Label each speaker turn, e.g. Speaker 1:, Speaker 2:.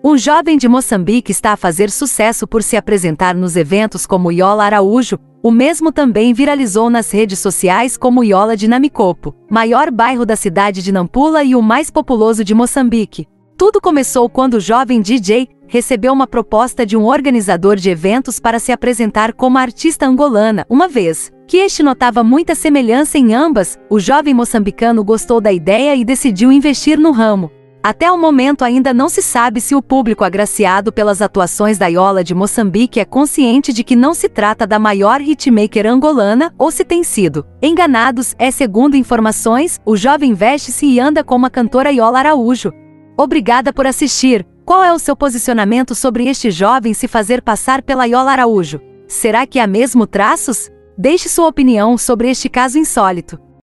Speaker 1: Um jovem de Moçambique está a fazer sucesso por se apresentar nos eventos como Yola Araújo. O mesmo também viralizou nas redes sociais como Yola de Namicopo, maior bairro da cidade de Nampula e o mais populoso de Moçambique. Tudo começou quando o jovem DJ recebeu uma proposta de um organizador de eventos para se apresentar como artista angolana. Uma vez que este notava muita semelhança em ambas, o jovem moçambicano gostou da ideia e decidiu investir no ramo. Até o momento ainda não se sabe se o público agraciado pelas atuações da Yola de Moçambique é consciente de que não se trata da maior hitmaker angolana ou se tem sido enganados. Segundo informações, o jovem veste-se e anda como a cantora Yola Araújo. Obrigada por assistir. Qual é o seu posicionamento sobre este jovem se fazer passar pela Yola Araújo? Será que há mesmo traços? Deixe sua opinião sobre este caso insólito.